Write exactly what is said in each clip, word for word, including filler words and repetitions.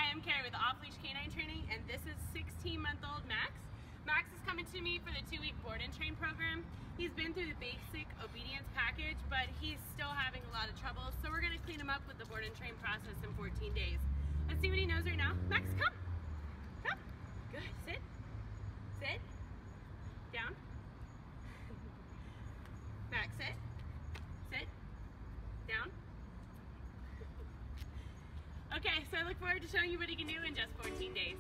I'm Carrie with Off Leash Canine Training, and this is sixteen month old Max. Max is coming to me for the two week board and train program. He's been through the basic obedience package, but he's still having a lot of trouble, so we're going to clean him up with the board and train process in fourteen days. Let's see what he knows right now. Max, come. Come. Good. Sit. Sit. Down. Max, sit. Sit. Down. Okay, so I look forward to showing you what he can do in just fourteen days.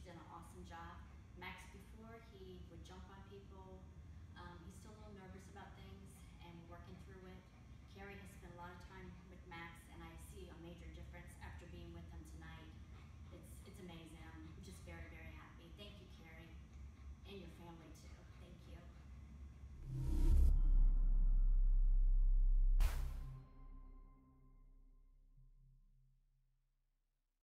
she's done an awesome job. Max, before he would jump on people, um, he's still a little nervous about